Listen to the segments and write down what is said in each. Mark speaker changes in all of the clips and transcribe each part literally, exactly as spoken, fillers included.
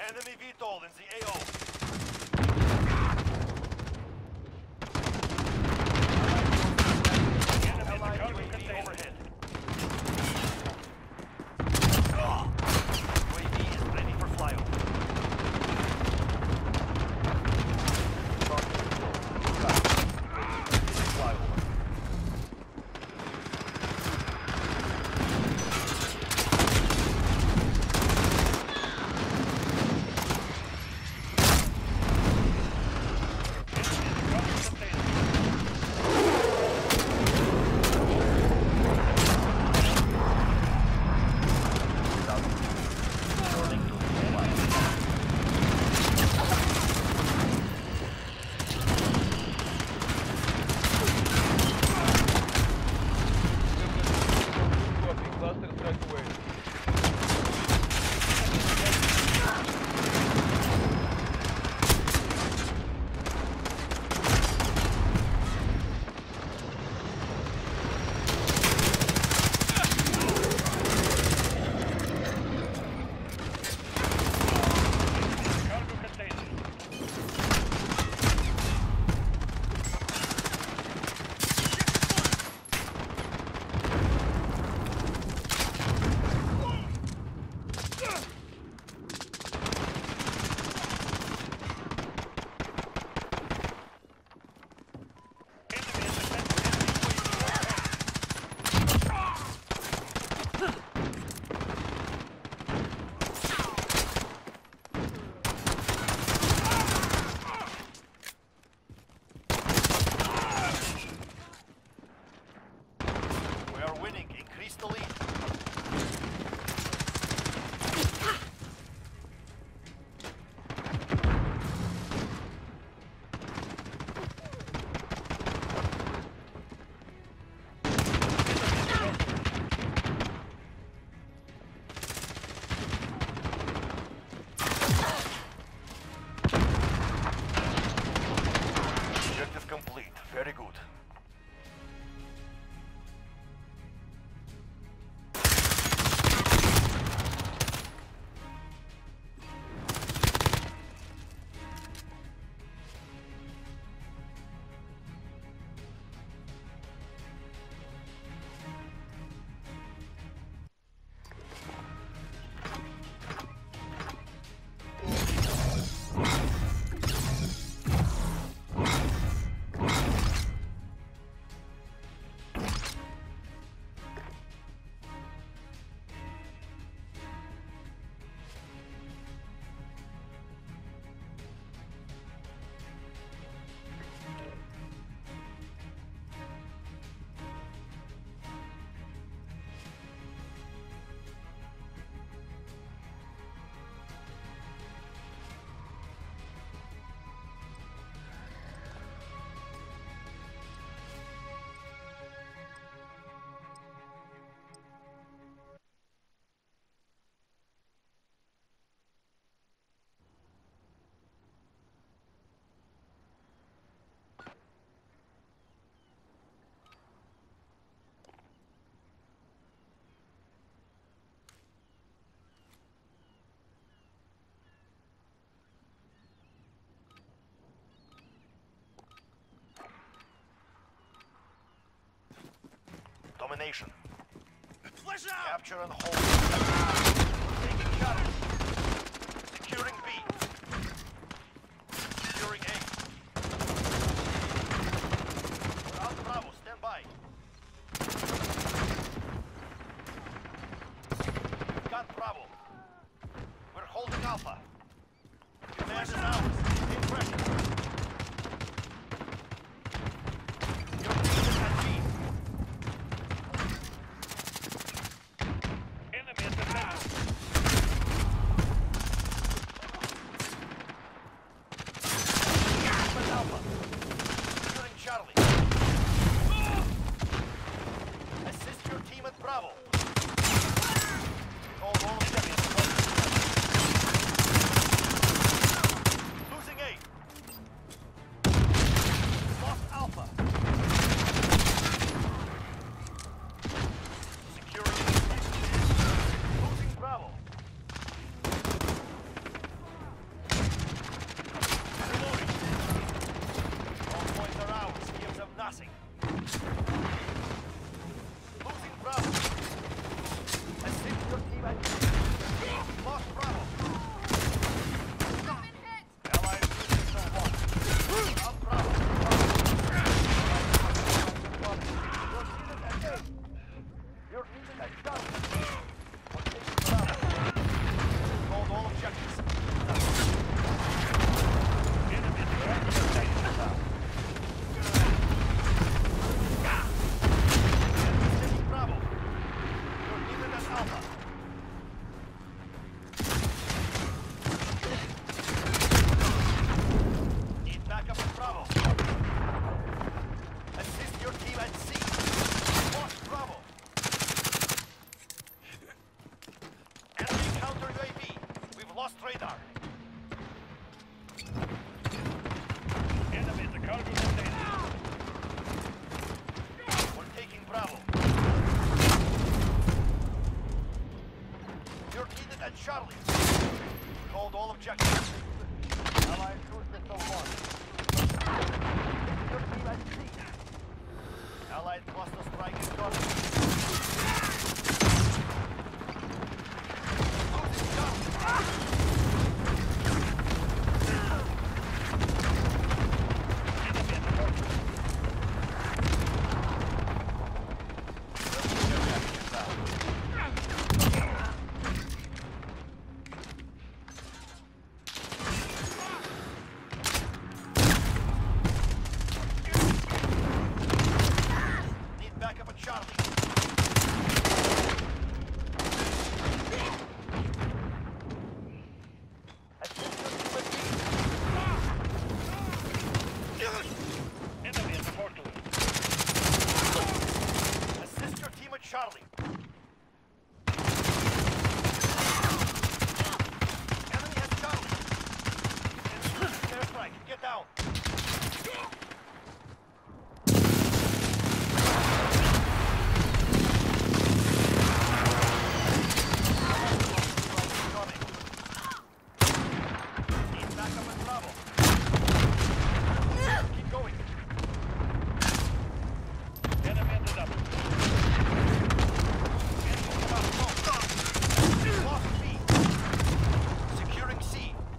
Speaker 1: Enemy V TOL in the A O. Allied U A V overhead. U A V is ready for flyover. Flyover. Very good. Domination. Capture and hold. Taking shots. Securing B. Securing A. We're on Bravo. Stand by. We've got Bravo. We're holding Alpha. Command is ours. Take pressure. Bravo. Hold all objectives. lost radar.
Speaker 2: Enemy at the cargo container.
Speaker 1: We're taking Bravo. You're needed at Charlie. Hold all objectives. Allied cruise missile launched. Your team at sea. Allied cluster strike incoming. Losing Charlie. Need backup at Charlie.
Speaker 2: Enemy at the portal.
Speaker 1: Assist your team at Charlie. Enemy has Charlie. Airstrike, get down. Need backup at Bravo. Keep going.
Speaker 2: Enemy at the double.
Speaker 1: Lost B. Securing C.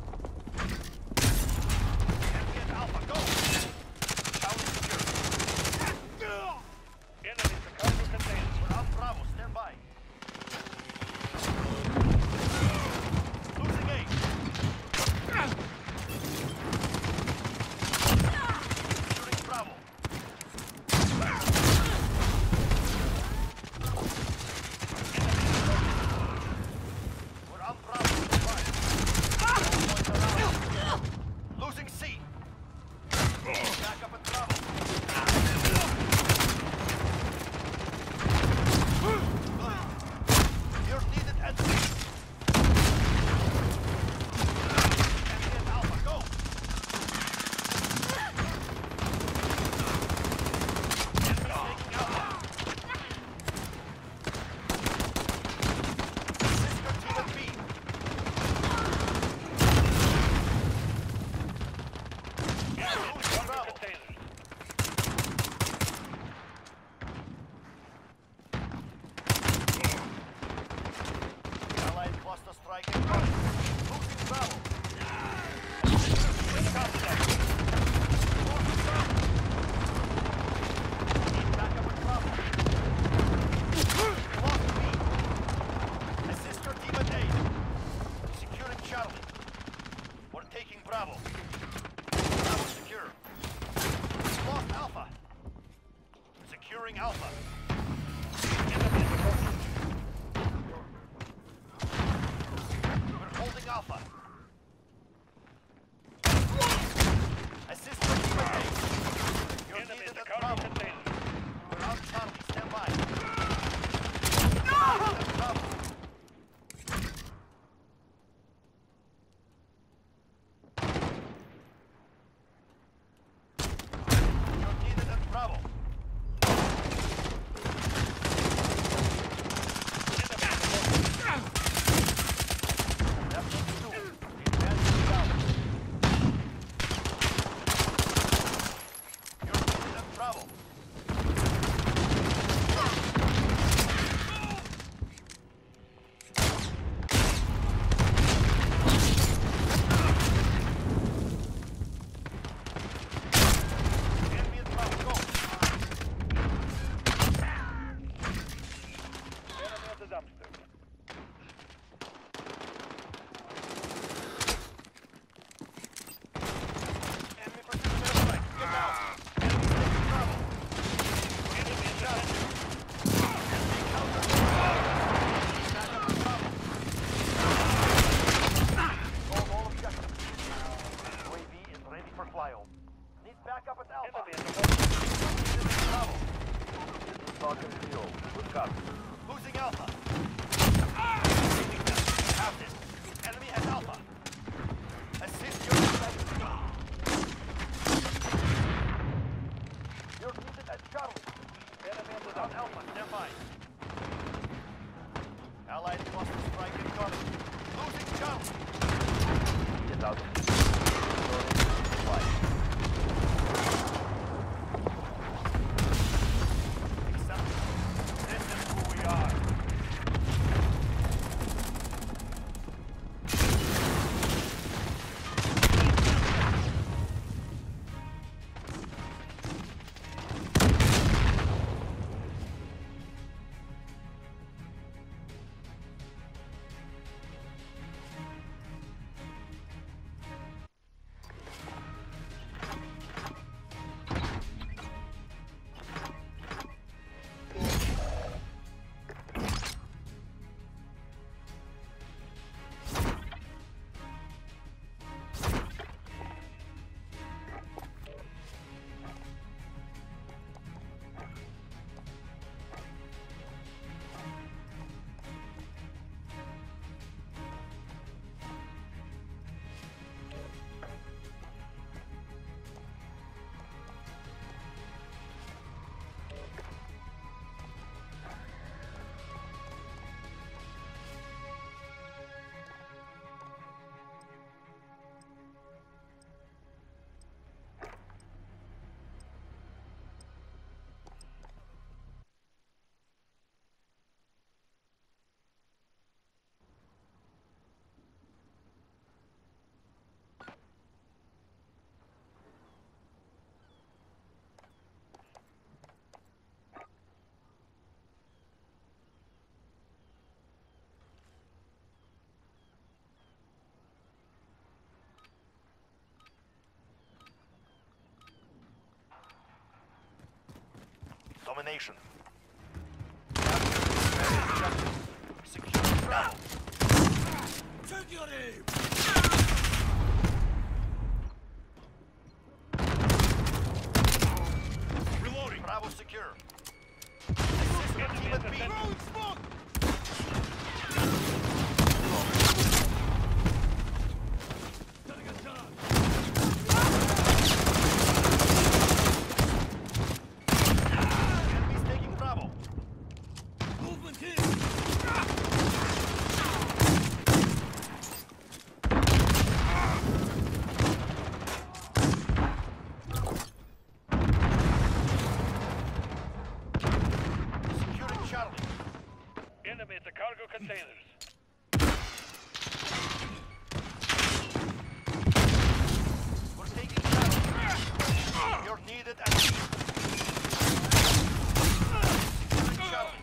Speaker 1: Enemy at Alpha, go! Charlie secure.
Speaker 2: Enemy at the cargo container.
Speaker 1: We're on Bravo, stand by. Losing A. Securing Bravo. We're on Bravo, stand by. Points around. Losing C. Back up at Bravo. You're needed at C. Enemy at Alpha, go! Enemy taking Alpha. Assist your team at B.
Speaker 2: Enemy at the
Speaker 1: Losing
Speaker 2: cargo
Speaker 1: Bravo.
Speaker 2: container.
Speaker 1: Allied cluster strike incoming. Losing Bravo.
Speaker 2: Wing contact.
Speaker 1: Losing Bravo. Need backup at Bravo. Lost B. Assist your team at A. Securing Charlie. We're taking Bravo. Bravo secure. Lost Alpha. Securing Alpha.
Speaker 2: Enemy at the portal.
Speaker 1: We're holding Alpha. Assist your team at A. You're
Speaker 2: Enemy
Speaker 1: needed
Speaker 2: at the
Speaker 1: at
Speaker 2: cargo
Speaker 1: Bravo.
Speaker 2: container.
Speaker 1: We're on Charlie, stand by. At Bravo. You're needed at Bravo. domination. Secure Bravo.
Speaker 3: Take your aim!
Speaker 1: Reloading. Bravo secure. Assist your team at B.
Speaker 3: Throwing smoke! Getting a shot!
Speaker 1: Enemies taking Bravo.
Speaker 3: Movement here!
Speaker 1: Securing Charlie.
Speaker 2: Enemy at the cargo containers.
Speaker 1: We're taking Charlie. You're needed at B. Securing Charlie.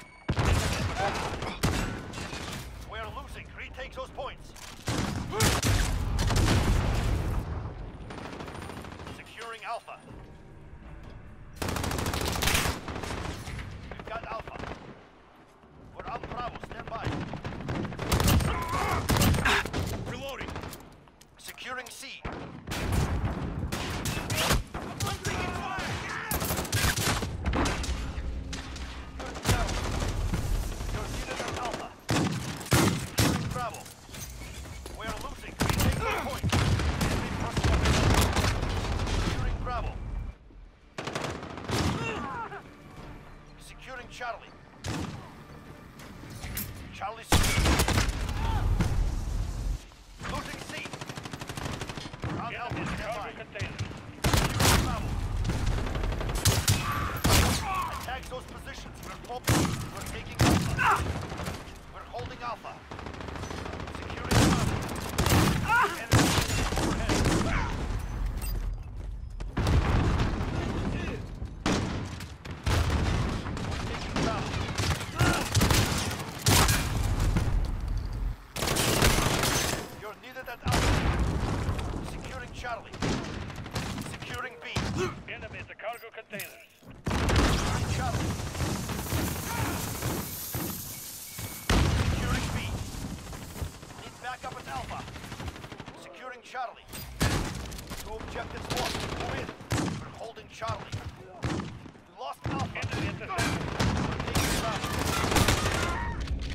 Speaker 1: We're losing. Retake those points. Securing Alpha. We've got Alpha. We're on Bravo. Stand by.
Speaker 3: Reloading!
Speaker 1: Securing C.
Speaker 3: I'm taking fire!
Speaker 1: You're needed at Alpha. Securing Bravo. We're losing. Retake the point. Enemy personnel. Securing Bravo. Securing Charlie. Charlie secured. Losing C. We're on Alpha.
Speaker 2: Enemy at the
Speaker 1: Stand
Speaker 2: cargo
Speaker 1: by.
Speaker 2: containers.
Speaker 1: Securing Bravo. Attack those positions. We're focusing. We're taking Alpha. We're holding Alpha. Securing Bravo. Enemy overhead. Taking Bravo. You're needed at Alpha. Securing Charlie. Securing B.
Speaker 2: Enemy at the cargo containers.
Speaker 1: Securing Charlie. Securing B. Need backup at Alpha. Securing Charlie. Two objectives lost. Move in. We're holding Charlie. We lost Alpha.
Speaker 2: Enemy at the center.
Speaker 1: We're taking Bravo.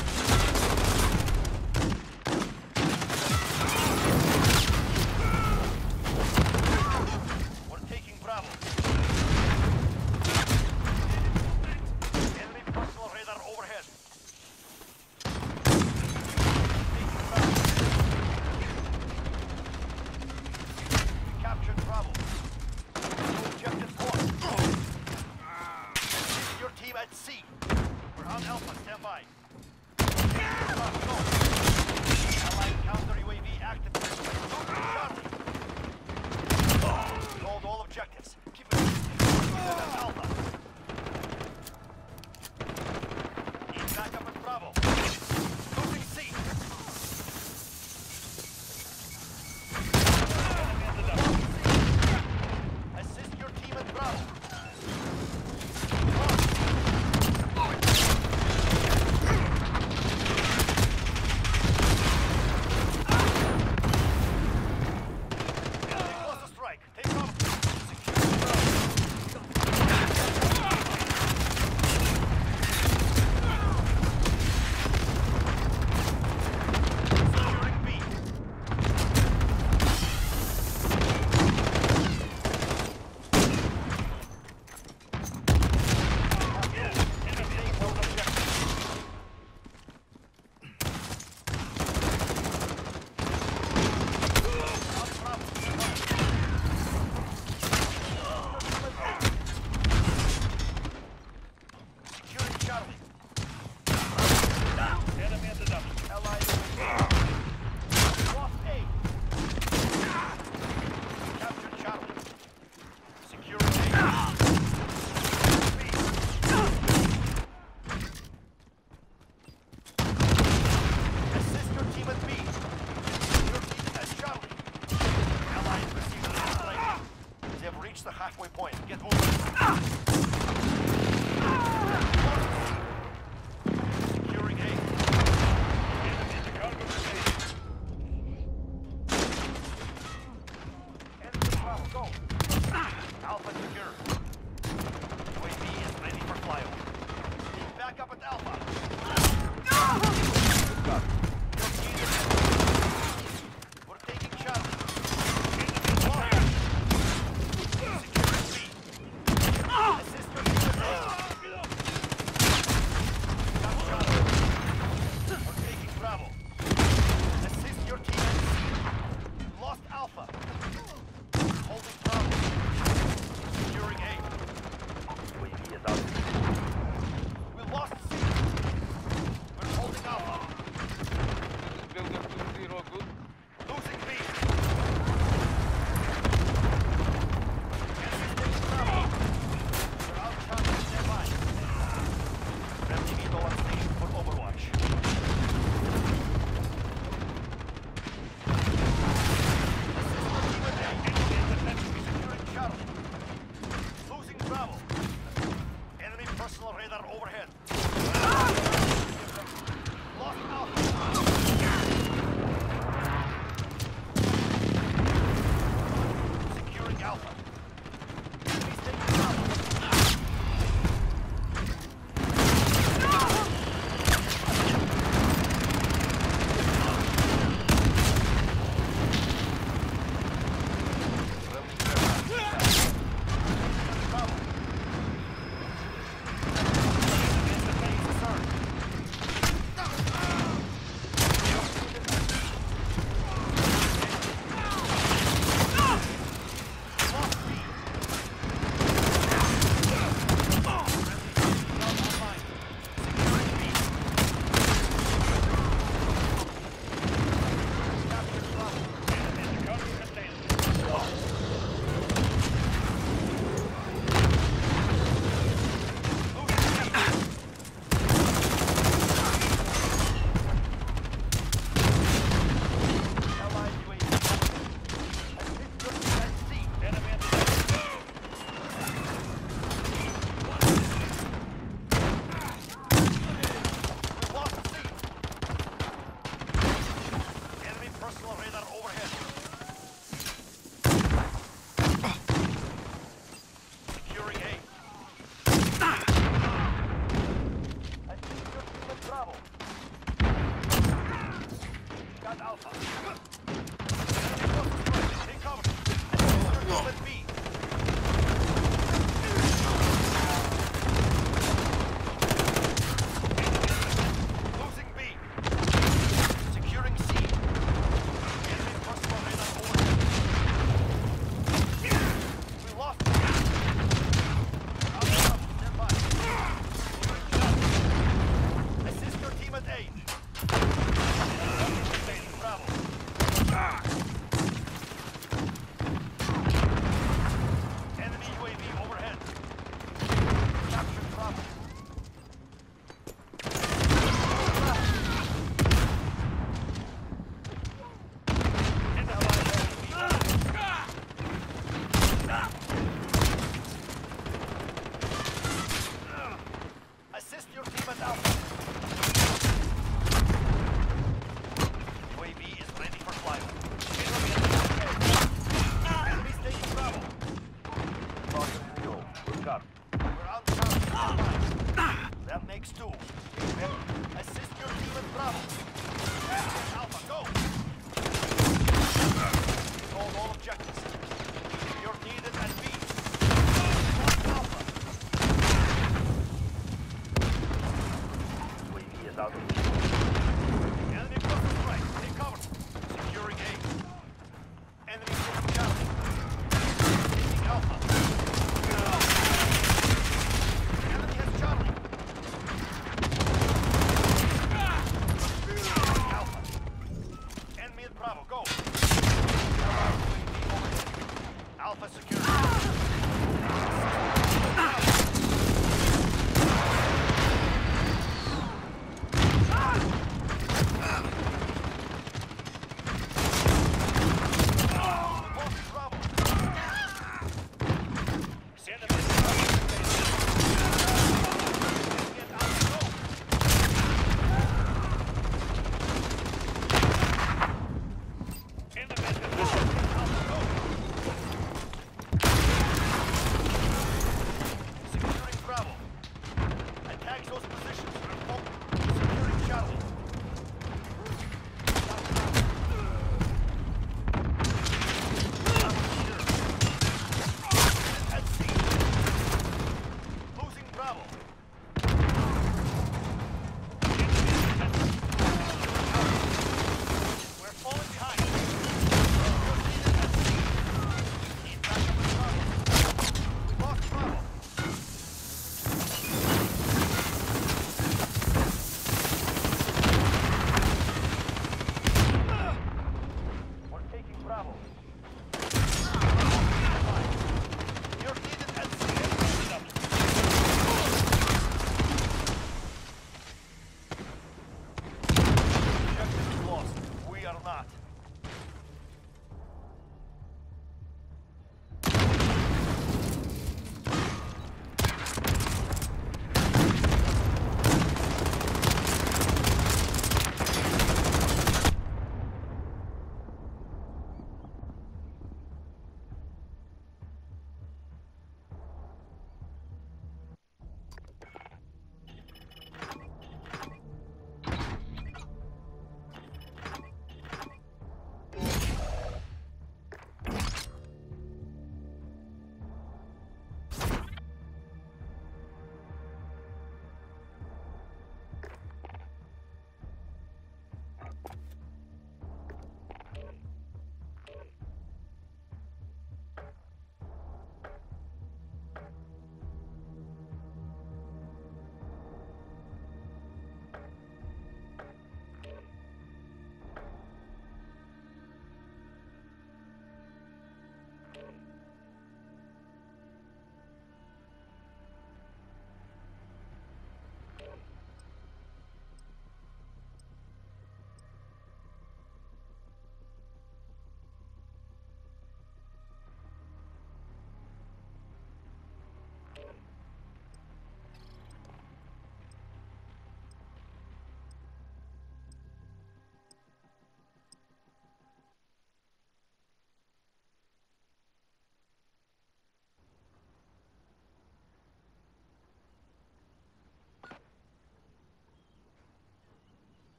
Speaker 1: We're taking Bravo. Enemy personal radar overhead. Taking Bravo. We captured Bravo. Two objectives lost. Assist your team at C. We're on Alpha. Stand by. Bravo, go. Allied counter U A V activated. Charlie. Hold all objectives. Keep it. Alpha. Need backup at Bravo. Losing C.
Speaker 2: Enemy at the double.
Speaker 1: Assist your team at Bravo. Enemy close to strike. Take off. Secure Bravo. Securing B. Enemy hold objective. On Bravo. Securing Charlie.
Speaker 2: Enemy at the double.
Speaker 1: Allied. Lost A. Captured Charlie. Securing A. B. Assist your team at B. Your team at Charlie. Allied receiving a strike. They've reached the halfway point. Get moving. Take cover. Assist your team at B. Losing B. Securing C. Enemy personal radar overhead. We lost B. Out of stand by. Securing Charlie. Assist your team at A. Bravo. Enemy U A V overhead. Capture Bravo. Assist your team at Alpha. U A V is ready for flyover. Enemy taking Bravo. We're on Charlie. That makes two. Assist your team at Bravo. Alpha, go. Hold all objectives. You're needed at B. Lost Alpha. U A V is out of view. Enemy cluster strike. Take cover. Securing A. Enemy taking Charlie. Taking Alpha. Enemy has Charlie. Alpha. Enemy at Bravo. Go. Alpha secure. Bravo.
Speaker 2: Send them in.
Speaker 1: Get out. Go.
Speaker 2: In the business.
Speaker 1: Securing Bravo. Attack those positions. Securing Charlie. At C. Losing Bravo. We're falling behind. You're needed at C. Need backup at Bravo. We lost Bravo. We're taking Bravo. You're needed at C. Objective is lost. We are not.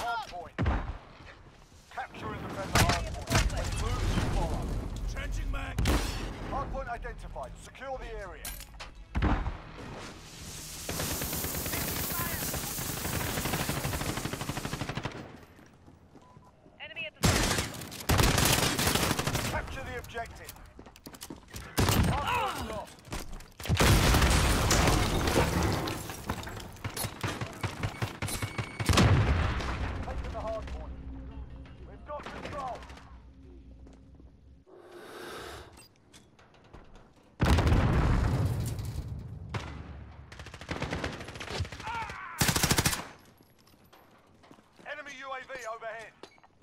Speaker 1: hard point. Capture and defend the hard point. Let's move and follow.
Speaker 3: Trenching mag.
Speaker 1: Hard point identified. Secure the area.
Speaker 4: Enemy at the
Speaker 1: Capture the objective. Hard point lost. Taking the hard point. We've got control. Enemy U A V overhead.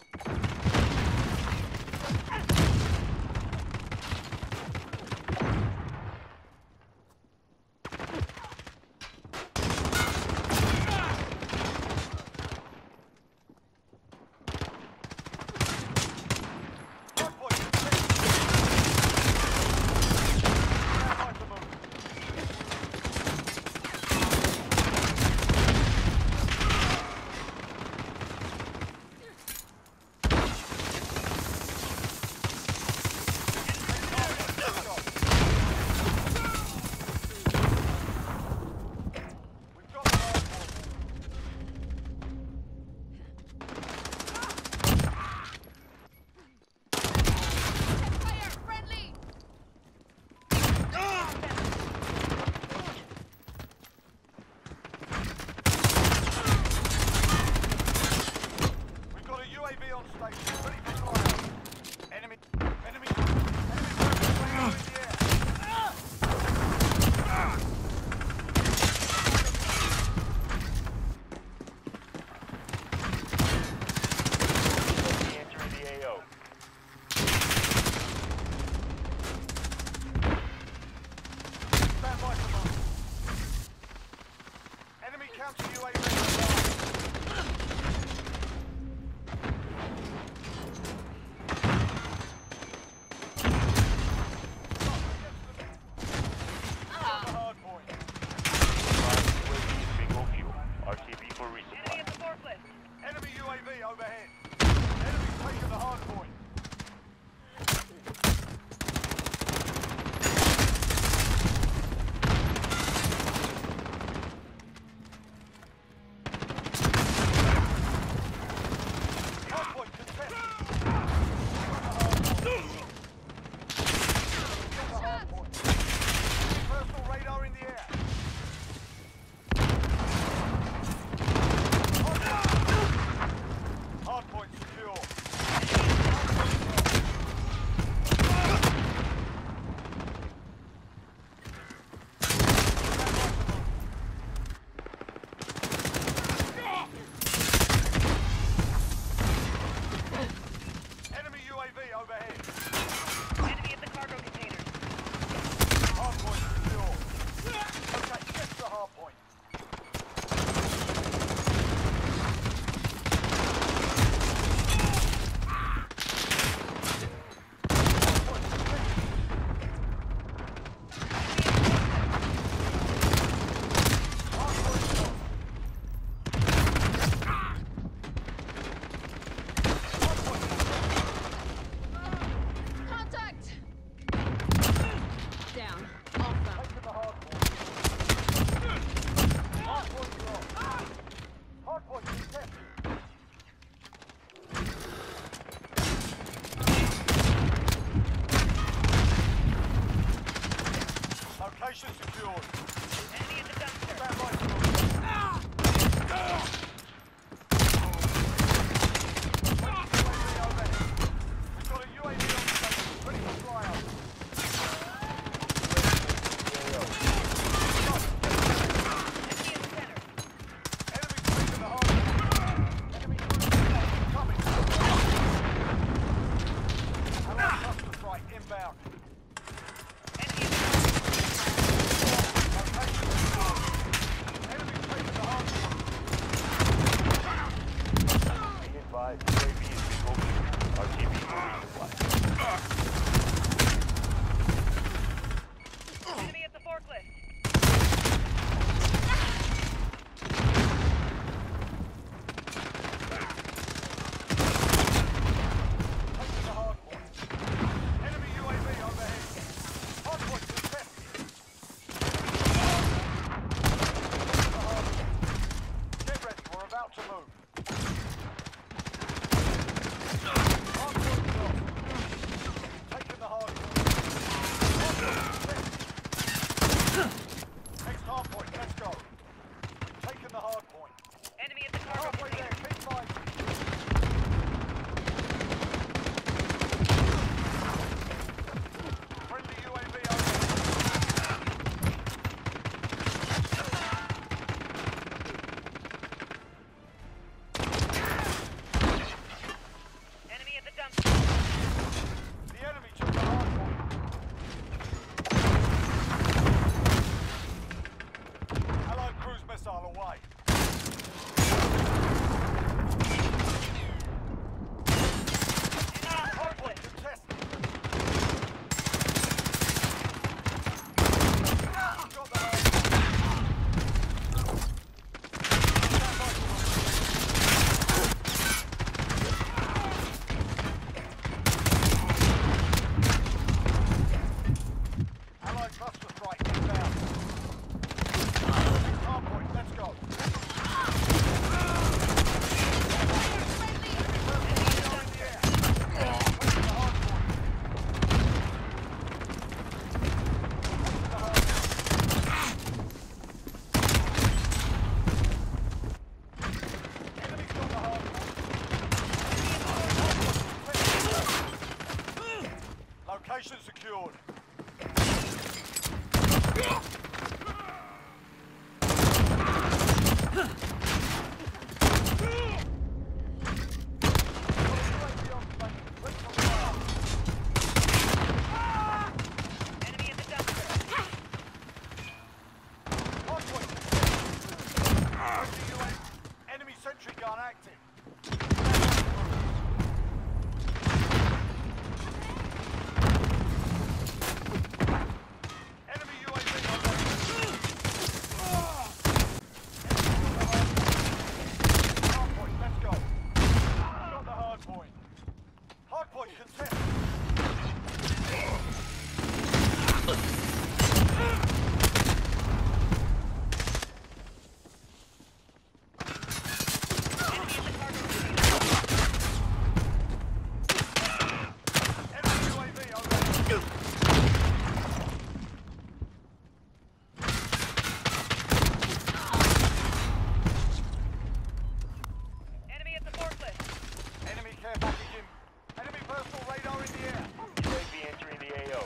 Speaker 1: Hardpoint contested. Stand by to move. We've got the hardpoint.
Speaker 4: fire! Friendly!
Speaker 1: We've got a U A V on station, ready for fire. Enemy, enemy, enemy radar in the air.
Speaker 2: Entering the A O.
Speaker 1: Stand by for move. Enemy counter U A V online. The hard point.
Speaker 2: U A V is bingo fuel. R T B for
Speaker 4: Enemy
Speaker 2: resupply.
Speaker 4: at the forklift!
Speaker 1: Enemy U A V overhead. Enemy taking the hard point. Hard point contested. Got the hard point. Personal radar in the air. Hard point secure. Enemy U A V overhead.
Speaker 4: Enemy at the cargo container!
Speaker 1: Hard point secure. Okay, get to the hard point. Hard point contested. Hard point lost. Hard point contested.
Speaker 4: Contact! Down. Awesome.
Speaker 1: Taking the hard point. Hard point lost. Hard point contested. Location secured.
Speaker 4: Enemy at the dumpster!
Speaker 1: Stand by to move. We've got a U A V on station, ready for flyout.
Speaker 4: Enemy in the center!
Speaker 1: Enemy taking the hard point. Enemy cruising coming. Allied cluster strike inbound.
Speaker 4: Enemy in the
Speaker 1: Location secured. Enemy taking the hard point.
Speaker 2: Be advised, U A V is bingo fuel. R T B for resupply.
Speaker 4: Enemy at the forklift!
Speaker 1: care package in. Enemy personal radar in the air.
Speaker 2: U A V entering the A O.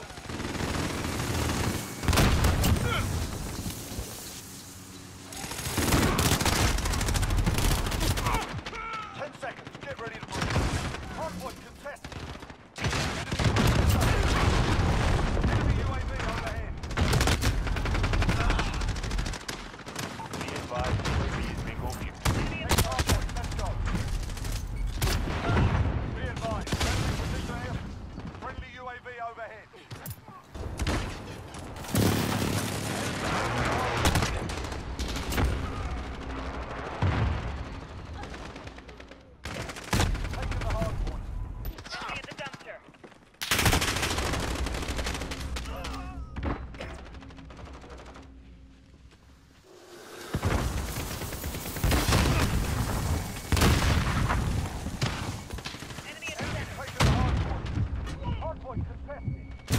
Speaker 1: Ten seconds. Get ready to move. Hardpoint contested. Enemy U A V overhead.
Speaker 2: Be advised, U A V is bingo fuel.
Speaker 4: Enemy in the
Speaker 1: Next hardpoint. Let's go. Be advised. Friendly precision air. Friendly U A V overhead. Taking the hardpoint.
Speaker 4: enemy at the dumpster. Enemy at the
Speaker 1: Enemy
Speaker 4: center.
Speaker 1: taking the hardpoint. Hardpoint contested.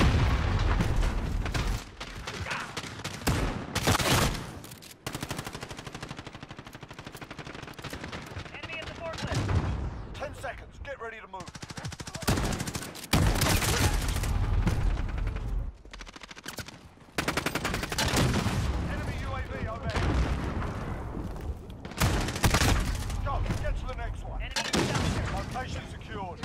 Speaker 4: Enemy at the forklift.
Speaker 1: Ten seconds. Get ready to move. Enemy U A V overhead. Go. Get to the next one.
Speaker 4: Enemy at the dumpster.
Speaker 1: Location secured.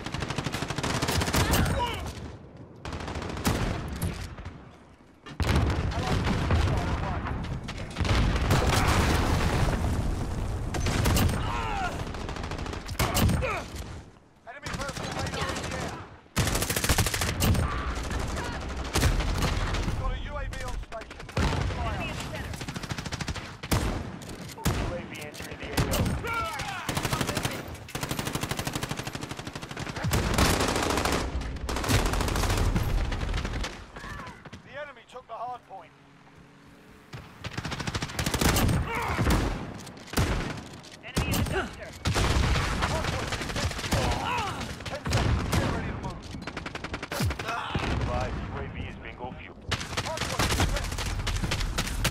Speaker 1: Enemy personal radar in the air. Got a U A V on station. Ready to fire.
Speaker 4: Enemy at the center.
Speaker 2: U A V entering the A O.
Speaker 1: The enemy took the hard point.
Speaker 4: Enemy at the dumpster.
Speaker 1: Hard point contested. Ten seconds. Get ready to move.
Speaker 2: Be advised, U A V is bingo fuel.
Speaker 1: Hard point contested.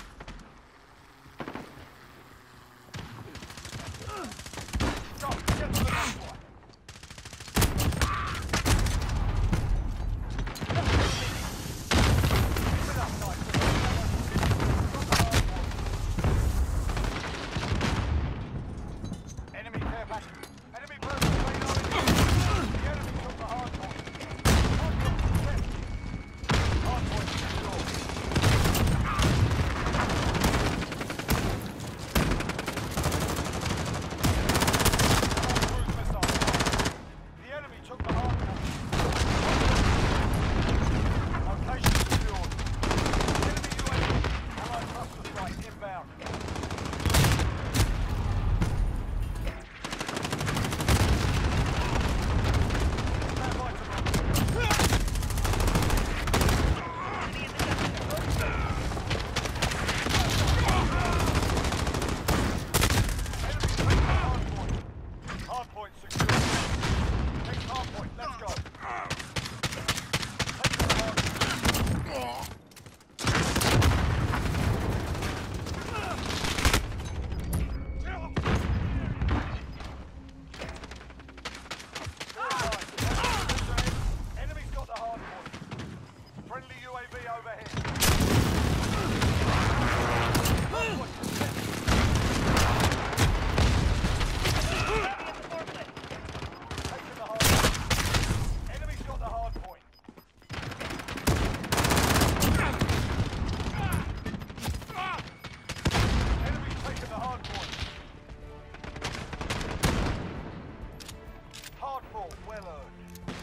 Speaker 1: Go. Get to the next one. Keep it up, guys. Enemy care package. Enemy personal radar in the air. The enemy took the hard point. Hard point contested. Hard point secure. Cruise missile. The enemy took the hard point. Location secured. Enemy U A V. Allied cluster strike inbound. Stand by to move.
Speaker 4: Enemy at the dumpster.
Speaker 1: Enemy taking the hard point. Hard point secured. Next hard point. Let's go. Taking the hard point. Enemy's got the hard point. Friendly U A V overhead. Hard point contested.
Speaker 4: Enemy at the forklift.
Speaker 1: Taking the hard point. Enemy's got the hard point. Enemy's taking the hard point. Hardball, well earned.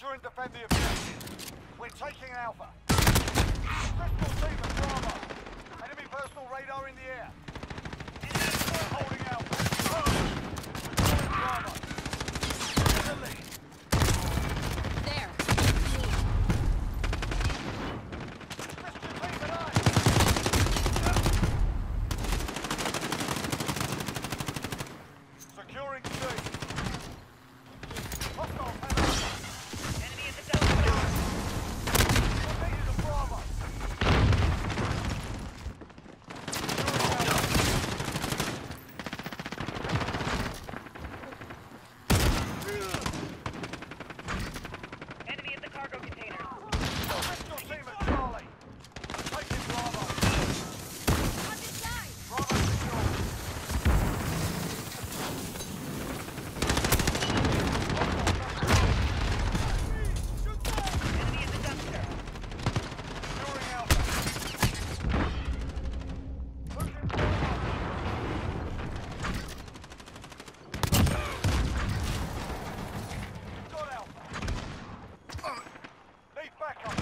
Speaker 1: Capture and defend the objective. We're taking Alpha. Crystal team at Bravo. Enemy personal radar in the air. We're holding Alpha. Securing Bravo. In the lead.
Speaker 5: There.
Speaker 1: Crystal team at A. Securing C. Hostiles have Alpha.
Speaker 4: Enemy in the dumpster.
Speaker 1: We're needed at Bravo.
Speaker 4: Enemy in the cargo container.
Speaker 1: Crystal team at Charlie. Taking Bravo.
Speaker 5: On this side.
Speaker 1: Bravo secure.
Speaker 4: Enemy in the dumpster.
Speaker 1: Securing Alpha. Pushing Bravo. Got Alpha. Need backup.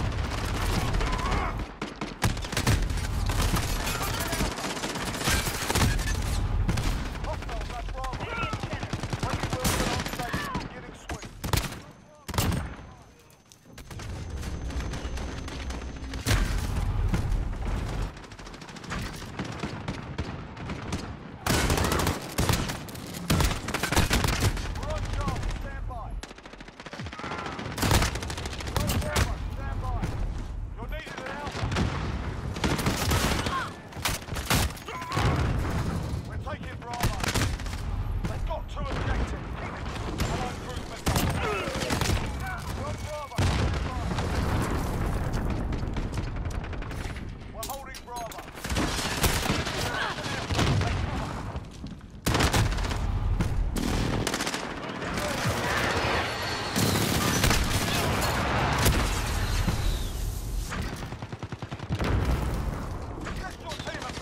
Speaker 1: Hostiles at Bravo.
Speaker 4: Enemy in the center.
Speaker 1: Waiting for on station. Beginning sweep. We're on Charlie. Stand by. We're on Bravo. Stand by. You're needed at Alpha. We're taking Bravo. They've got two objectives. Keep it. Allied cruise missile. We're on Bravo. Stand by. We're holding Bravo. Take cover. Crystal team at B.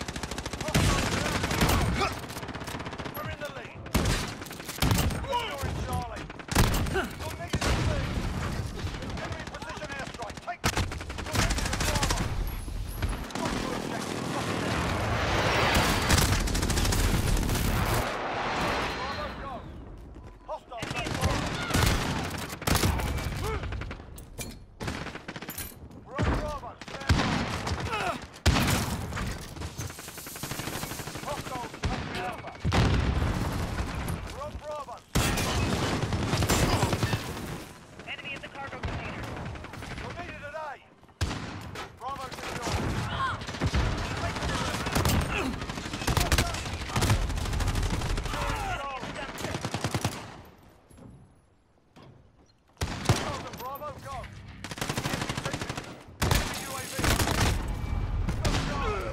Speaker 1: Hostiles. We're in the lead. Securing Charlie. You're needed at C. Enemy precision airstrike. Take it. You're needed at Bravo. Got two objectives. Bravo, go. Hostiles at Bravo. We're on Bravo. Stand by. Hostiles taking Alpha. We're on Bravo.
Speaker 4: Enemy in the cargo container.
Speaker 1: You're needed at A. Bravo secure.
Speaker 4: Enemy in the dumpster.
Speaker 1: Hostiles at Bravo, go. Enemy U A V. Go, Charlie.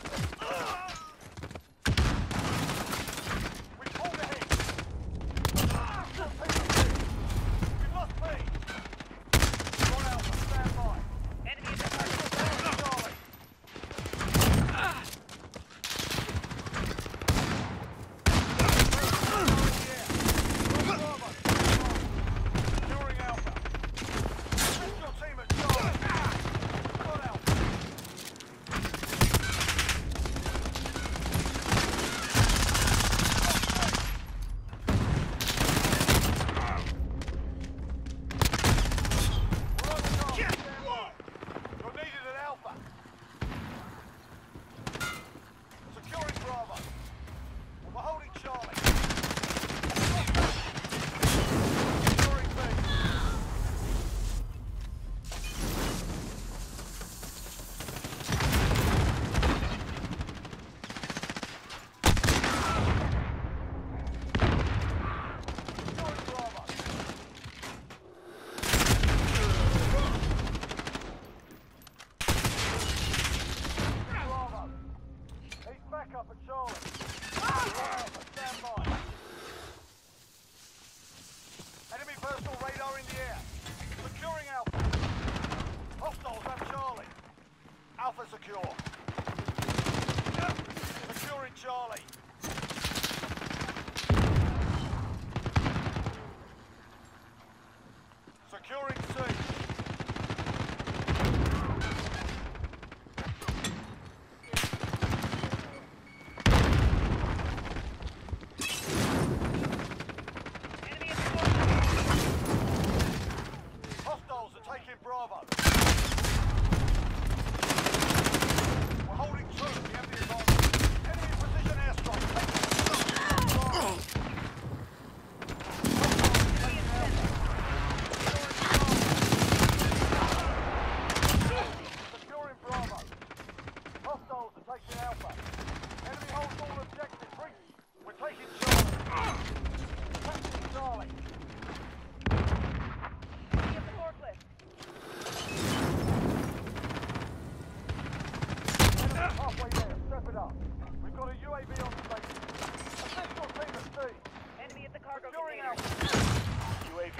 Speaker 1: We pulled ahead. We'll take the lead. We've lost B. Got Alpha, stand by.
Speaker 4: Enemy in the cargo container.
Speaker 1: Charlie. Bravo, securing Alpha. Crystal team at Charlie. Got Alpha. We're on Charlie. Stand by. You're needed at Alpha. Securing Bravo. We're holding Charlie. Securing B. Securing Bravo. Bravo. He's back up at Charlie. Alpha, stand by. Enemy personal radar in the air. Securing Alpha. Hostiles at Charlie. Alpha secure. Securing Charlie.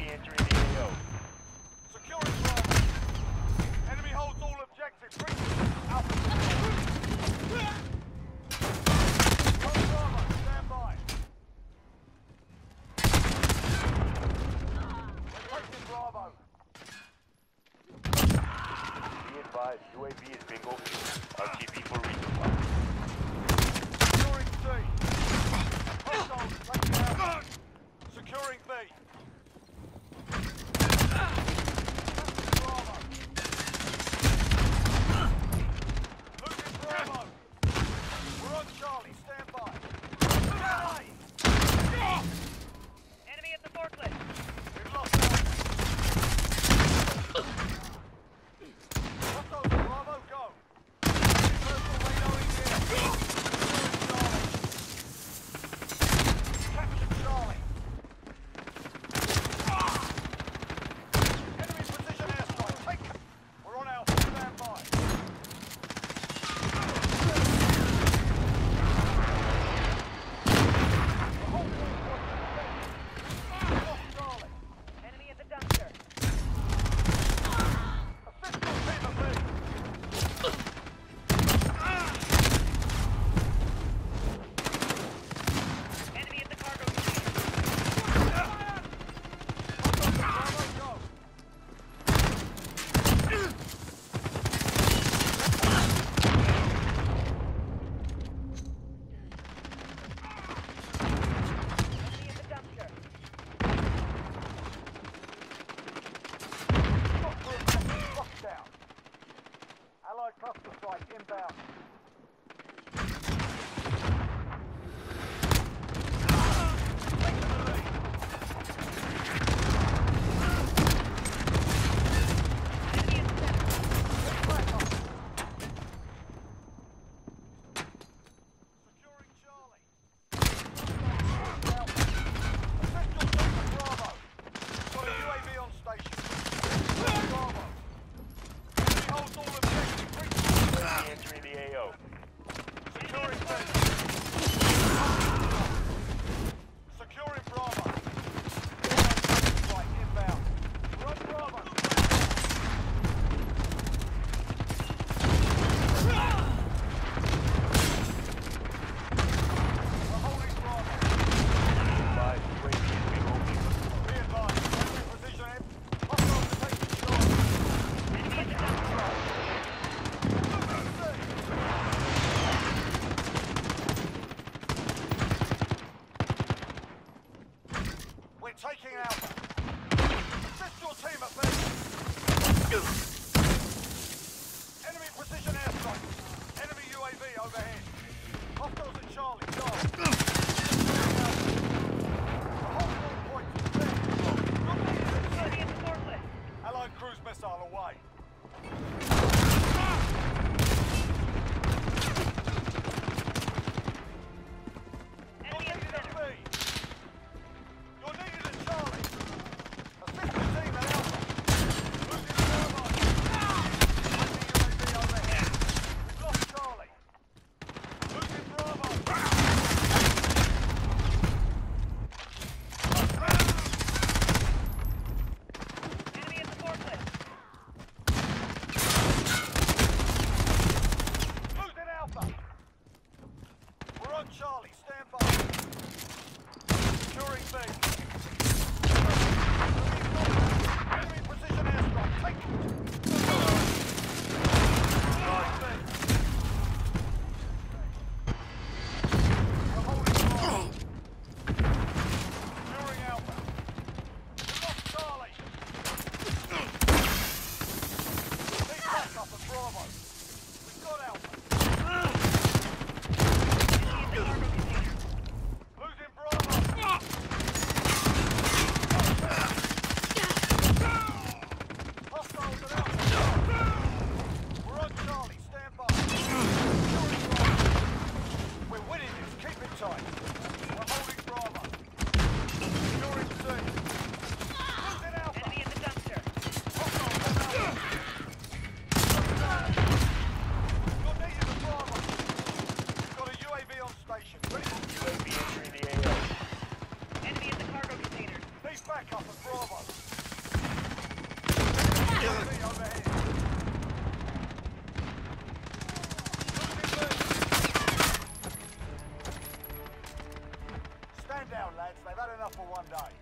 Speaker 2: Enemy entering the A O.
Speaker 1: Securing Bravo. Enemy holds all objectives. Breach. Alpha. Hold Bravo. Stand by. We're taking Bravo.
Speaker 2: Be advised, U A V is bingo fuel. R T B for resupply.
Speaker 1: Securing C. Hostiles taking Alpha. Securing B. Bravo. Losing Bravo. We're on Charlie. Stand by. Charlie!
Speaker 4: Enemy at the forklift.
Speaker 1: We've lost Alpha. Hostiles at Bravo, go. Personal radar in here. Securing Charlie. Capture Charlie. Enemy precision airstrike. Take cover. We're on Alpha. Stand by. We're holding all points. We've lost Charlie.
Speaker 4: Enemy at the dumpster.
Speaker 1: Assist your team at B.
Speaker 4: Enemy at the cargo container.
Speaker 1: Bravo, go.
Speaker 4: Enemy at the dumpster.
Speaker 1: Stop for a second. Lockdown. Allied cluster strike inbound. Take to the lead.
Speaker 4: Enemy at the center.
Speaker 1: Take back up. Securing Charlie. Now, assist your team at Bravo. Got a U A V on station. Bravo. Enemy holds all objectives. Breach.
Speaker 2: Enemy entering the A O.
Speaker 1: Securing B. Securing Bravo. Right, inbound. Run Bravo. We're holding Bravo.
Speaker 2: Advised, U A V is bingo fuel.
Speaker 1: Be advised. Enemy precision air. Hostiles are taking Charlie.
Speaker 4: Enemy at the dumpster.
Speaker 1: We're taking Alpha. Assist your team at B. Enemy precision airstrike. Enemy U A V overhead. Hostiles at Charlie. Go. The whole all points is there.
Speaker 4: Enemy at the forklift.
Speaker 1: Allied cruise missile away. You're
Speaker 4: Enemy at
Speaker 1: needed
Speaker 4: the
Speaker 1: at
Speaker 4: center.
Speaker 1: B. You're needed at Charlie. Assist the team at Alpha. Losing Bravo. Taking U A V overhead. We've lost Charlie. Losing Bravo. Stand down, lads. They've had enough for one day.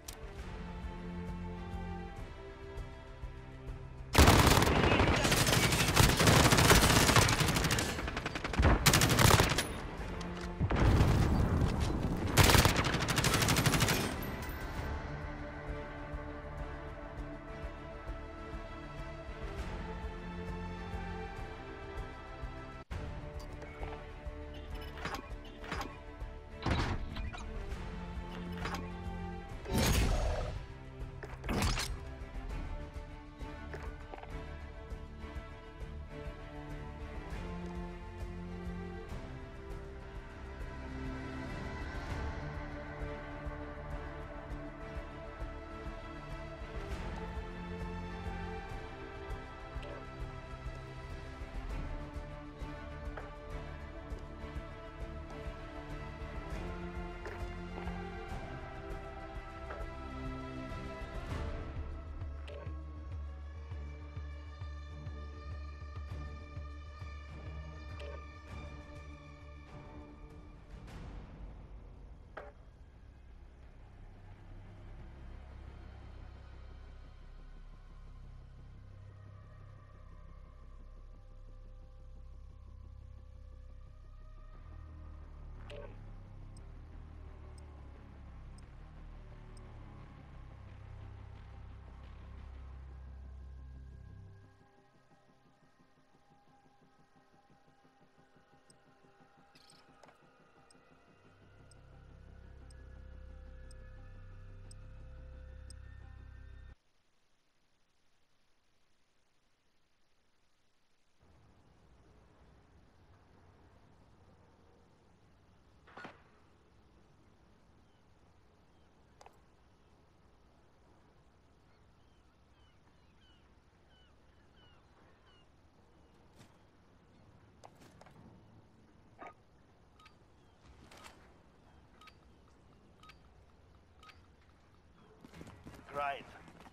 Speaker 1: Right.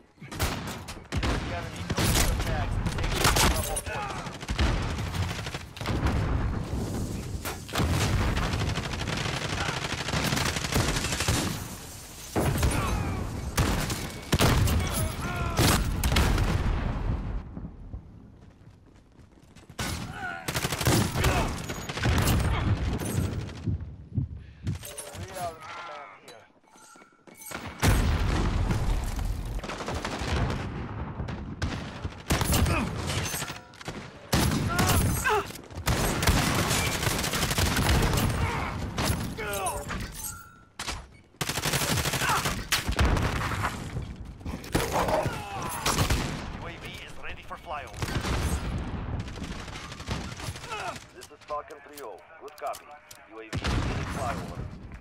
Speaker 1: Enemy counter attacks and take double points. This is Falcon three oh. Good copy. U A V is in flyover.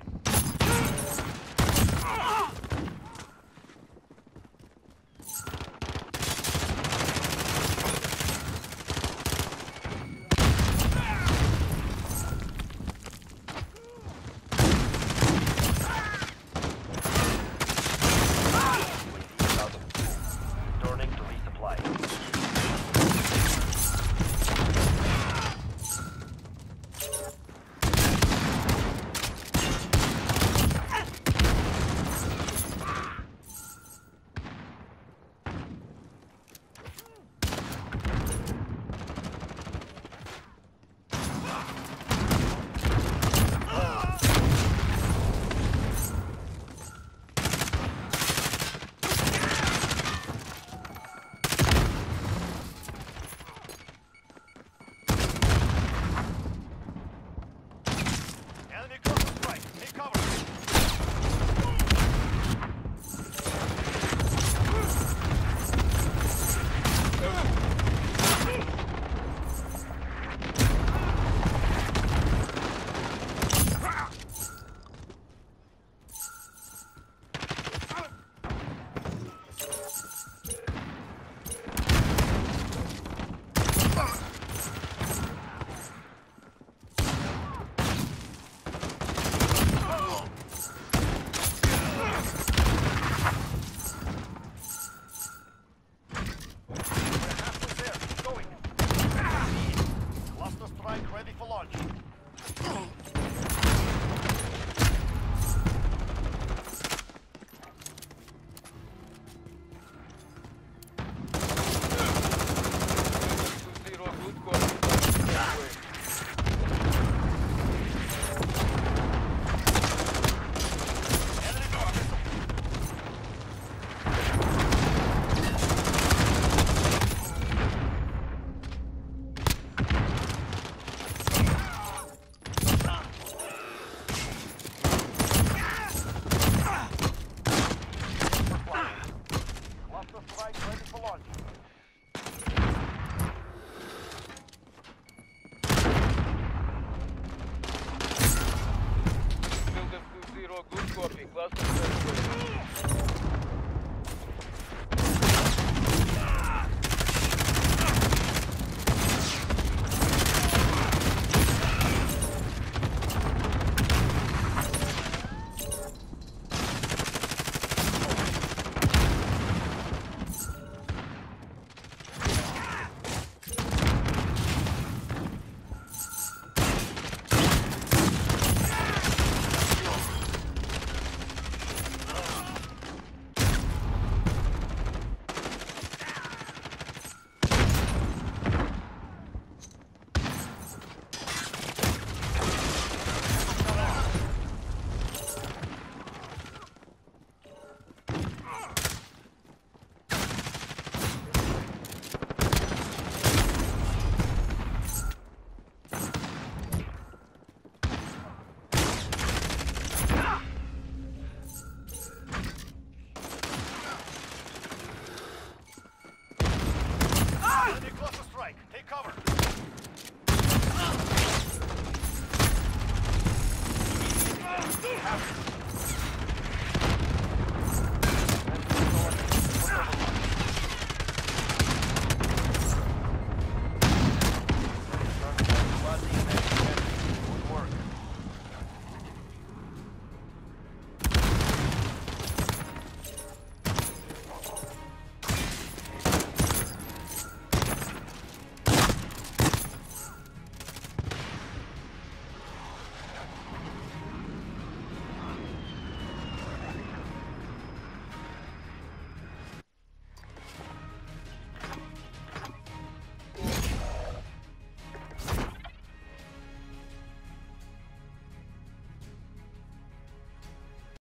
Speaker 1: Returning to resupply. strike. Take cover. Have